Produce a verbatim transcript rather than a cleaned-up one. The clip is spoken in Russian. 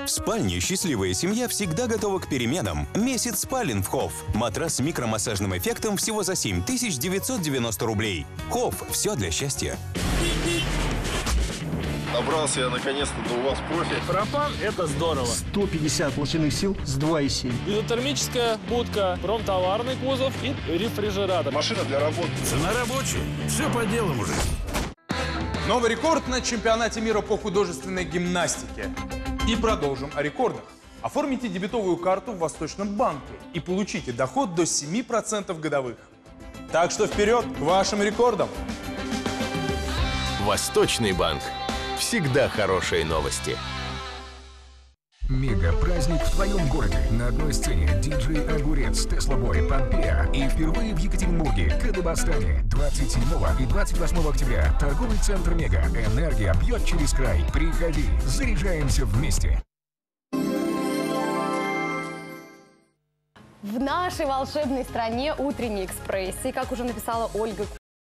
В спальне счастливая семья всегда готова к переменам. Месяц спален в Хофф. Матрас с микромассажным эффектом всего за семь тысяч девятьсот девяносто рублей. Хофф. Все для счастья. Добрался я наконец-то до у вас профи. Пропан – это здорово. сто пятьдесят лошадиных сил с два и семь. Изотермическая будка, промтоварный кузов и рефрижератор. Машина для работы. Цена рабочая. Все по делу, мужик. Новый рекорд на чемпионате мира по художественной гимнастике. И продолжим о рекордах. Оформите дебетовую карту в Восточном банке и получите доход до семи процентов годовых. Так что вперед к вашим рекордам! Восточный банк. Всегда хорошие новости. Мега-праздник в твоем городе. На одной сцене диджей Огурец, Тесла Бой, Помпея. И впервые в Екатеринбурге, Кадабастане. двадцать седьмого и двадцать восьмого октября. Торговый центр Мега. Энергия бьет через край. Приходи, заряжаемся вместе. В нашей волшебной стране утренний экспресс. И как уже написала Ольга